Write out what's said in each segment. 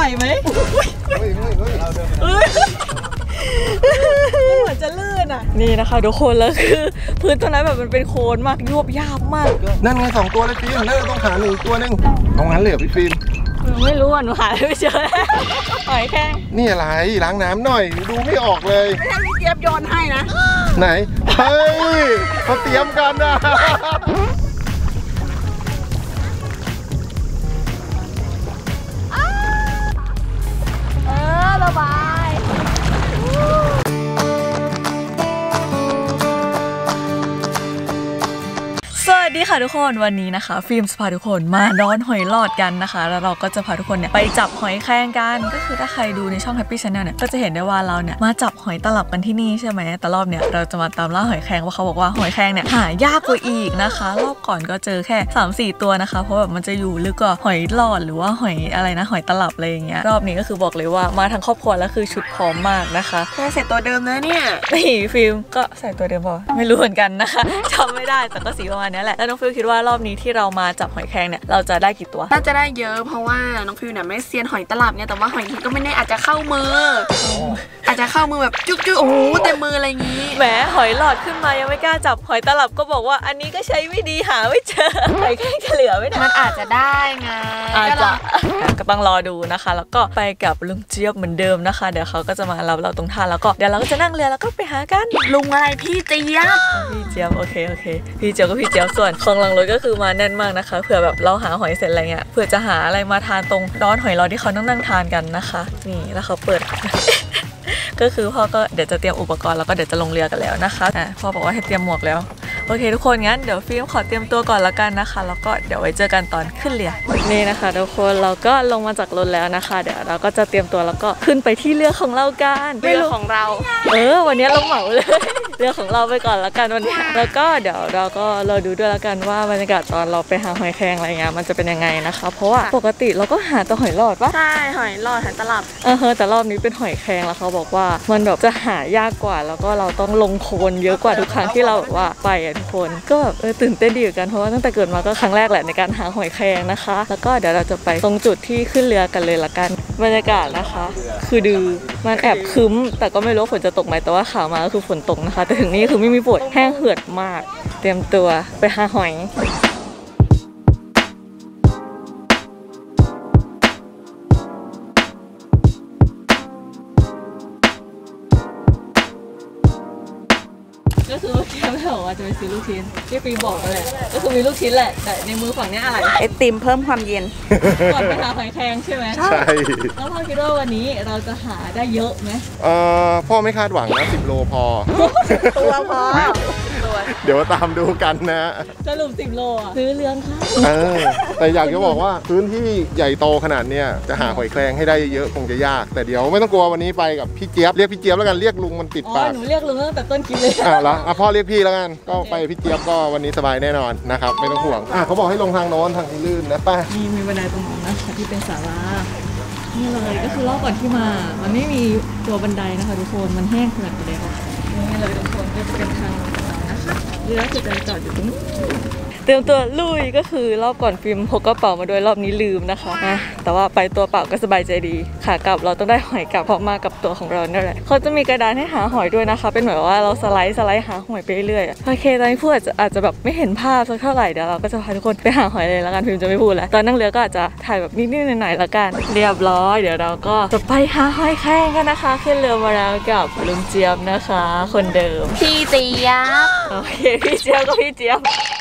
ไหมเฮ้ยเหมือนจะลื่นอ่ะนี่นะคะทุกคนแล้วคือพื้นตรงนั้นแบบมันเป็นโคลนมากยวบยาบมากนั่นไง2 ตัวเลยฟิล์มน่าจะต้องหา1 ตัวนึงเอางั้นเลยพี่ฟิล์มไม่รู้อ่ะหนูหาไม่เจอหอยแครงนี่อะไรล้างน้ำหน่อยดูไม่ออกเลยไม่ใช่พี่เจี๊ยบโยนให้นะไหนเฮ้ยเขาเตรียมกันนะระบายสวัสดีค่ะทุกคนวันนี้นะคะฟิล์มจะพาทุกคนมาดอนหอยหลอดกันนะคะแล้วเราก็จะพาทุกคนเนี่ยไปจับหอยแครงกันก็คือถ้าใครดูในช่อง Happy Channel เนี่ยก็จะเห็นได้ว่าเราเนี่ยมาจับหอยตลับกันที่นี่ใช่ไหมแต่รอบเนี่ยเราจะมาตามล่าหอยแครงว่าเขาบอกว่าหอยแครงเนี่ยหายากกว่าอีกนะคะรอบก่อนก็เจอแค่ 3-4 ตัวนะคะเพราะแบบมันจะอยู่ลึกกว่าหอยหลอดหรือว่าหอยอะไรนะหอยตลับอะไรอย่างเงี้ยรอบนี้ก็คือบอกเลยว่ามาทั้งครอบครัวแล้วคือชุดพร้อมมากนะคะแค่ใส่ตัวเดิมนะเนี่ยนี่ฟิล์มก็ใส่ตัวเดิมป่ะไม่รู้เหมือนกันนะคะจำไม่ได้แต่ก็สีประมาณนี้แหละแล้วน้องฟิล์มคิดว่ารอบนี้ที่เรามาจับหอยแครงเนี่ยเราจะได้กี่ตัวน่าจะได้เยอะเพราะว่าน้องฟิวเนี่ยไม่เซียนหอยตลับเนี่ยแต่ว่าหอยที่ก็ไม่แน่อาจจะเข้ามืออาจจะเข้ามือแบบจุ๊กๆโอ้โหเต็มมืออะไรอย่างงี้แหมหอยหลอดขึ้นมายังไม่กล้าจับหอยตลับก็บอกว่าอันนี้ก็ใช้ไม่ดีหาไม่เจอหอยแครงจะเหลือไม่ได้มันอาจจะได้ไงอาจจะก็ต้องรอดูนะคะแล้วก็ไปกับลุงเจี๊ยบเหมือนเดิมนะคะเดี๋ยวเขาก็จะมารับเราตรงท่าแล้วก็เดี๋ยวเราก็จะนั่งเรือแล้วก็ไปหากันลุงอะไรพี่เจี๊ยบพี่เจี๊ยบโอเคพี่เจี๊ยบก็พี่เจี๊ยบส่วนของหลังรถก็คือมาแน่นมากนะคะเผื่อแบบเราหาหอยเสร็จอะไรเงี้ยเผื่อจะหาอะไรมาทานตรงร้อนหอยร้อนที่เขานั่งทานกันนะคะนี่แล้วเขาเปิด ก็คือพ่อก็เดี๋ยวจะเตรียมอุปกรณ์แล้วก็เดี๋ยวจะลงเรือกันแล้วนะคะพ่อบอกว่าให้เตรียมหมวกแล้วโอเคทุกคนงั้นเดี๋ยวฟิล์มขอเตรียมตัวก่อนละกันนะคะแล้วก็เดี๋ยวไว้เจอกันตอนขึ้นเรือนี่นะคะทุกคนเราก็ลงมาจากรถแล้วนะคะเดี๋ยวเราก็จะเตรียมตัวแล้วก็ขึ้นไปที่เรือของเรากันเรือของเราวันนี้เราเหมาเลยเรือของเราไปก่อนละกันวันนี้แล้วก็เดี๋ยวเราก็รอดูด้วยละกันว่าบรรยากาศตอนเราไปหาหอยแครงอะไรเงี้ยมันจะเป็นยังไงนะคะเพราะว่าปกติเราก็หาแต่หอยหลอดปะใช่หอยหลอดหอยตลับแต่รอบนี้เป็นหอยแครงแล้วเขาบอกว่ามันแบบจะหายากกว่าแล้วก็เราต้องลงโคลนเยอะกว่าทุกครั้งที่เราแบบว่าไปทุกคนก็แบบตื่นเต้นดีเหมือนกันเพราะว่าตั้งแต่เกิดมาก็ครั้งแรกแหละในการหาหอยแครงนะคะแล้วก็เดี๋ยวเราจะไปตรงจุดที่ขึ้นเรือกันเลยละกันบรรยากาศนะคะคือดูมันแอบครึ้มแต่ก็ไม่รู้ฝนจะตกไหมแต่ว่าข่าวมาก็คือฝนตกนะคะแต่ถึงนี้คือไม่มีฝนแห้งเหือดมากเตรียมตัวไปหาหอยก็คือเมื่อกี้แม่บอกว่าจะไปซื้อลูกชิ้นที่ปีบอกไปเลยก็คือมีลูกชิ้นแหละแต่ในมือฝั่งนี้อะไรไอติมเพิ่มความเย็นก่อนไปหาหอยแครงใช่ไหมใช่แล้วพ่อคิดว่าวันนี้เราจะหาได้เยอะไหมพ่อไม่คาดหวังนะ10 โลพอตัวพอเดี๋ยวตามดูกันนะสรุป10 โลซื้อเรืองค่ะแต่อยากจะบอกว่าพื้นที่ใหญ่โตขนาดเนี้ยจะหาหอยแครงให้ได้เยอะคงจะยากแต่เดี๋ยวไม่ต้องกลัววันนี้ไปกับพี่เจี๊ยบเรียกพี่เจี๊ยบแล้วกันเรียกลุงมันติดปากหนูเรียกลุงตั้งแต่ต้นคลิปเลยแล้วพ่อเรียกพี่แล้วกันก็ไปพี่เจี๊ยบก็วันนี้สบายแน่นอนนะครับไม่ต้องห่วงเขาบอกให้ลงทางโน้นทางที่ลื่นนะป้ามีบันไดตรงนั้นนะคะที่เป็นศาลานี่เลยก็คือรอบก่อนที่มามันไม่มีตัวบันไดนะคะทุกคนมันแห้งขนาดนี้เลยนี่เลยทุกคนก็จะเป็นทางของเรานะคะเรือจะจอดอยู่ตรงนี้เตรียมตัวลุยก็คือรอบก่อนฟิล์มพกกระเป๋ามาด้วยรอบนี้ลืมนะคะแต่ว่าไปตัวเปล่าก็สบายใจดีขากลับเราต้องได้หอยกลับเพราะมากับตัวของเราเนี่ยแหละเขาจะมีกระดานให้หาหอยด้วยนะคะเป็นเหมือนว่าเราสไลด์หาหอยไปเรื่อยโอเคตอนนี้พูดอาจจะแบบไม่เห็นภาพสักเท่าไหร่เดี๋ยวเราก็จะพาทุกคนไปหาหอยเลยแล้วกันฟิล์มจะไม่พูดแล้วตอนนั่งเรือก็อาจจะถ่ายแบบนิดๆหน่อยๆแล้วกันเรียบร้อยเดี๋ยวเราก็จะไปหาหอยแครงกันนะคะขึ้นเรือมาแล้วกับลุงเจี๊ยบนะคะคนเดิมพี่เจี๊ยบโอเคพี่เจี๊ยบก็พี่เจี๊ยบ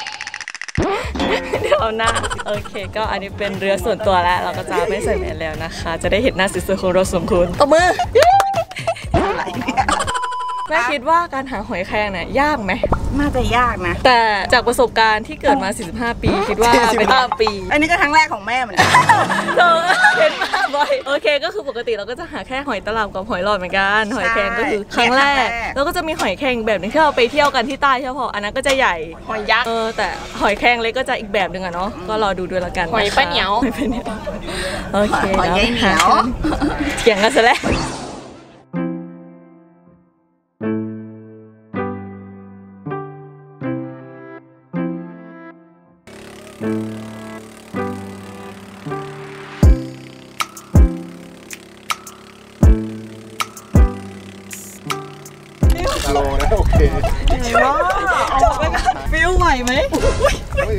เดี๋ยวนะโอเคก็อันนี้เป็นเรือส่วนตัวแล้วเราก็จะไม่ใส่แมสแล้วนะคะจะได้เห็นหน้าสวยๆของเราสองคนตบมืออะไรเนี่ยแม่คิดว่าการหาหอยแครงเนี่ยยากไหมน่าจะยากนะแต่จากประสบการณ์ที่เกิดมา45 ปีคิดว่าเป็น5 ปีอันนี้ก็ครั้งแรกของแม่เหมือนกันเห็นมากบ่อยโอเคก็คือปกติเราก็จะหาแค่หอยตลับกับหอยหลอดเหมือนกันหอยแครงก็คือครั้งแรกแล้วก็จะมีหอยแครงแบบนึงที่เราไปเที่ยวกันที่ใต้ใช่ไหมอันนั้นก็จะใหญ่หอยยักษ์แต่หอยแครงเล็กก็จะอีกแบบนึงอะเนาะก็รอดูด้วยละกันหอยป้าเหนียวโอเคหอยใหญ่เหนียวเถียงกันซะแล้ว 10 โลนะโอเคว้าวฟิลไหวไหมเฮ้ย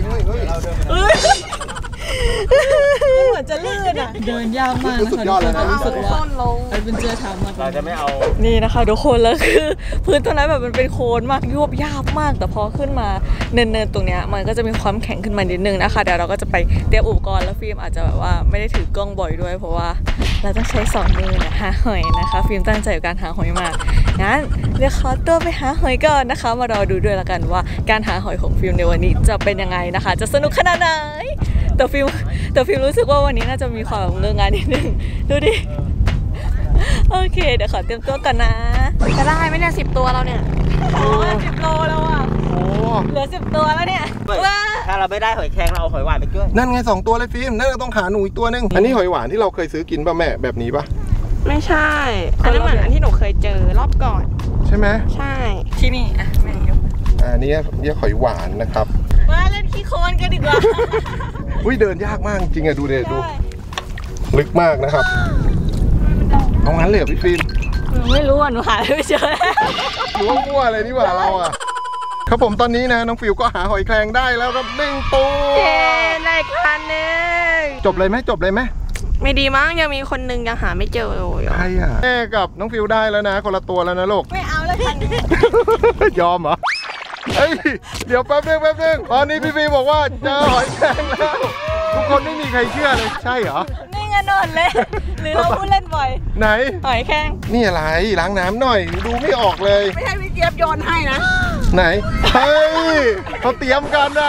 เหมือนจะลื่นอ่ะเดินยากมากนะคะ รู้สึกว่าเป็นเจอทางมากเราจะไม่เอานี่นะคะทุกคนแล้วคือพื้นตรงนั้นแบบมันเป็นโคลนมากยวบยากมากแต่พอขึ้นมาเนินๆตรงเนี้ยมันก็จะมีความแข็งขึ้นมานิดนึงนะคะเดี๋ยวเราก็จะไปเตรียมอุปกรณ์แล้วฟิล์มอาจจะแบบว่าไม่ได้ถือกล้องบ่อยด้วยเพราะว่าเราต้องใช้2 มือเนี่ยหาหอยนะคะฟิล์มตั้งใจกับการหาหอยมากงั้นเดี๋ยวขอตัวไปหาหอยก่อนนะคะมารอดูด้วยละกันว่าการหาหอยของฟิล์มในวันนี้จะเป็นยังไงนะคะจะสนุกขนาดไหนแต่ฟิล์มรู้สึกว่าวันนี้น่าจะมีความแบบเงื้องานนิดนึงดูดิโอเคเดี๋ยวขอเตรียมตัวก่อนนะจะได้ไหมเนี่ย10 ตัวเราเนี่ยโอ้10 โลแล้วอ่ะเหลือ10 ตัวแล้วเนี่ยถ้าเราไม่ได้หอยแครงเราเอาหอยหวานไปด้วยนั่นไง2 ตัวเลยฟิล์มนั่นก็ต้องหาหนูอีกตัวนึงอันนี้หอยหวานที่เราเคยซื้อกินป่ะแม่แบบนี้ป่ะไม่ใช่อันนั้นเหมือนอันที่หนูเคยเจอรอบก่อนใช่ไหมใช่ที่นี่อ่ะแม่ยกนี่เรียกหอยหวานนะครับมาเล่นขี้โคลนกันดีกว่าอุ้ยเดินยากมากจริงอะดูเด็ดดูลึกมากนะครับเอางั้นเลยพี่ฟิล์มไม่รู้อ่ะหนูหาไม่เจอหนูมั่วอะไรนี่หว่าเราอะครับผมตอนนี้นะน้องฟิวก็หาหอยแครงได้แล้วครับ1 ตัวได้คันนึงจบเลยไหมไม่ดีมั้งยังมีคนนึงยังหาไม่เจอเลยใครอะแม่กับน้องฟิวได้แล้วนะคนละตัวแล้วนะลูกไม่เอาแล้วคันนี้ยอมเหรอเฮ้ยเดี๋ยวแป๊บนึงตอนนี้พี่ฟิวบอกว่าเจอหอยแครงแล้วทุกคนไม่มีใครเชื่อเลยใช่เหรอนี่ไงนอนเลยหรือเราพูดเล่นบ่อยไหนหอยแครงนี่อะไรล้างน้ำหน่อยดูไม่ออกเลยไม่ใช่พี่เจี๊ยบโยนให้นะไหนเฮ้ยเขาเตรียมกันนะ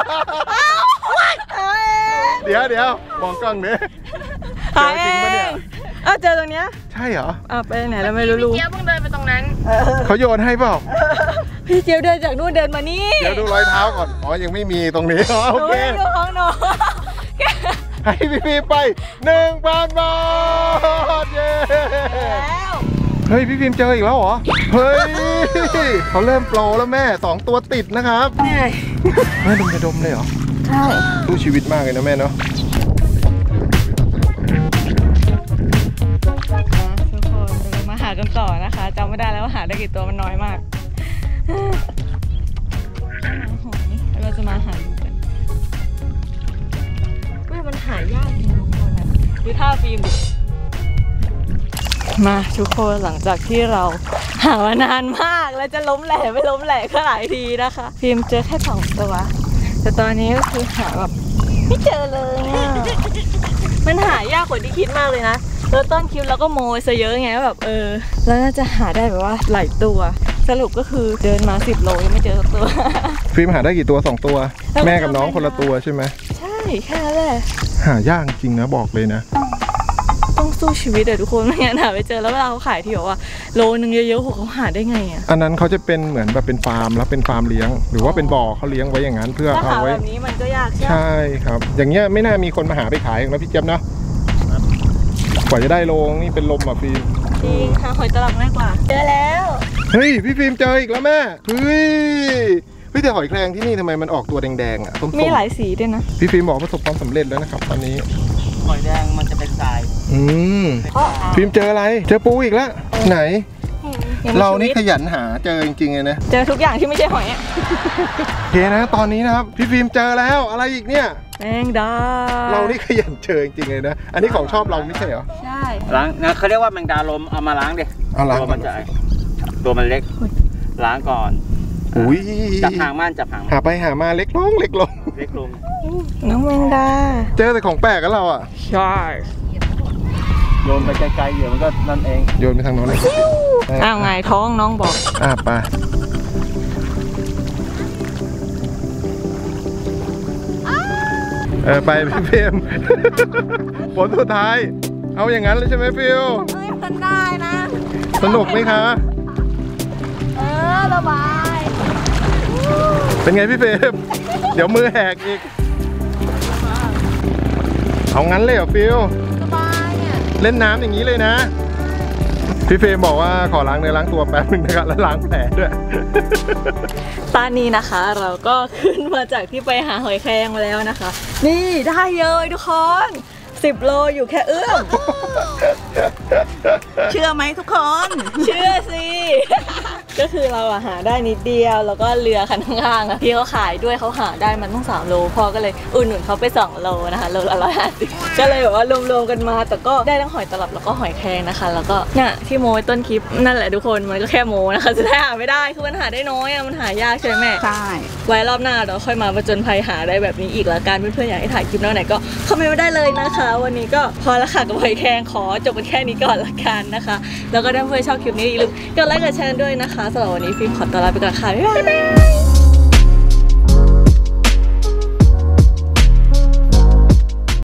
เดี๋ยวมองกล้องเนี่ยเจอจริงปะเนี่ยเจอตรงเนี้ยใช่เหรอไปไหนเราไม่รู้พี่เจี๊ยบเพิ่งเดินไปตรงนั้นเขาโยนให้เปล่าพี่เจี๊ยบเดินจากนู่นเดินมานี่เดี๋ยวดูรอยเท้าก่อนยังไม่มีตรงนี้โอเคดูของหนูให้พี่ไป 1,000 บาทเย้เฮ้ยพี่ฟิล์มเจออีกแล้วเหรอเฮ้ยเขาเริ่มโปรแล้วแม่2 ตัวติดนะครับแม่ดมเลยเหรอใช่สู้ชีวิตมากเลยนะแม่เนาะทุกคนเรามาหากันต่อนะคะจำไม่ได้แล้วว่าหาได้กี่ตัวมันน้อยมากเราจะมาหาดูกันมันหายากจริงทุกคนนะดูท่าฟิล์มมาทุกคนหลังจากที่เราหามานานมากแล้วจะล้มแหล่ไม่ล้มแหล่ก็หลายทีนะคะฟิล์มเจอแค่2 ตัวแต่ตอนนี้ก็คือหาแบบไม่เจอเลยอ่ะมันหายากกว่าที่คิดมากเลยนะแล้วต้นคลิปเราก็โมยซะเยอะไงแบบแล้วน่าจะหาได้แบบว่าหลายตัวสรุปก็คือเดินมา10 โลยังไม่เจอสักตัวฟิล์มหาได้กี่ตัว2 ตัวแม่กับน้องคนละตัวใช่ไหมใช่แค่นั้นแหละหายากจริงนะบอกเลยนะต้องสู้ชีวิตทุกคนไม่งั้นหาไม่เจอแล้วเวลาเขาขายที่บอกว่าโลนึงเยอะๆเขาหาได้ไงอ่ะอันนั้นเขาจะเป็นเหมือนแบบเป็นฟาร์มแล้วเป็นฟาร์มเลี้ยงหรือว่าเป็นบ่อเขาเลี้ยงไว้อย่างนั้นเพื่อเอาไว้แบบนี้มันก็ยากใช่ครับอย่างเงี้ยไม่น่ามีคนมาหาไปขายนะพี่เจี๊ยบนะกว่าจะได้โลนี่เป็นลมอ่ะฟิล์มจริงหาหอยตลับง่ายกว่าเจอแล้วเฮ้ยพี่ฟิล์มเจออีกแล้วแม่เฮ้ยแต่หอยแครงที่นี่ทำไมมันออกตัวแดงๆอ่ะมีหลายสีด้วยนะพี่ฟิล์มบอกประสบความสำเร็จแล้วนะครับตอนนี้หอยแดงมันจะเป็นทรายฟิล์มเจออะไรเจอปูอีกแล้วไหนเรานี่ขยันหาเจอจริงๆเลยนะเจอทุกอย่างที่ไม่ใช่หอยอ่ะโอเคนะตอนนี้นะครับพี่ฟิล์มเจอแล้วอะไรอีกเนี่ยแมงดาเรานี่ขยันเจอจริงๆเลยนะอันนี้ของชอบเราไม่ใช่เหรอใช่ล้างนะเขาเรียกว่าแมงดาลมเอามาล้างดิตัวมันจะตัวมันเล็กล้างก่อนอุ้ยจับหางมันจับหางหาไปหามาเล็กลงน้องแมงดาเจอแต่ของแปลกกันเราอ่ะใช่โยนไปไกลๆเดี๋ยวมันก็นั่นเองโยนไปทางโน้นเลยไงท้องน้องบอกไปไปพี่ฟิล์มผลสุดท้ายเอาอย่างนั้นเลยใช่ไหมฟิลมันได้นะสนุกไหมคะระบายเป็นไงพี่เฟรมเดี๋ยวมือแหกอีกเอางั้นเลยเหรอฟิลสบายเนี่ยเล่นน้ำอย่างนี้เลยนะพี่เฟรมบอกว่าขอล้างเนื้อล้างตัวแป๊บนึงนะครับแล้วล้างแผลด้วยตอนนี้นะคะเราก็ขึ้นมาจากที่ไปหาหอยแครงมาแล้วนะคะนี่ได้เยอะทุกคน10 โลอยู่แค่เอื้อมเชื่อไหมทุกคนเชื่อสิก็คือเราหาได้นิดเดียวแล้วก็เรือคันข้างๆพี่เขาขายด้วยเขาหาได้มันต้อง3 โลพ่อก็เลยอุดหนุนเขาไป2 โลนะคะโลละ150ก็เลยแบบว่ารวมๆกันมาแต่ก็ได้ทั้งหอยตลับแล้วก็หอยแครงนะคะแล้วก็เนี่ยที่โมยต้นคลิปนั่นแหละทุกคนมันก็แค่โมนะคะจะได้หาไม่ได้คือมันหาได้น้อยอะมันหายากใช่ไหมแม่ใช่ไว้รอบหน้าเราค่อยมาผจญภัยหาได้แบบนี้อีกละกันเพื่อนๆอยากให้ถ่ายคลิปแนวไหนก็คอมเมนต์มาได้เลยนะคะ วันนี้ก็พอละค่ะกับหอยแครงขอจบกันแค่นี้ก่อนละกันนะคะแล้วก็ถ้าเพื่อนชอบคลิปนี้อย่าลืมกดไลค์กดแชร์ด้วยนะคะสำหรับวันนี้ฟิล์มขอตัวลาไปก่อนค่ะบ๊ายบาย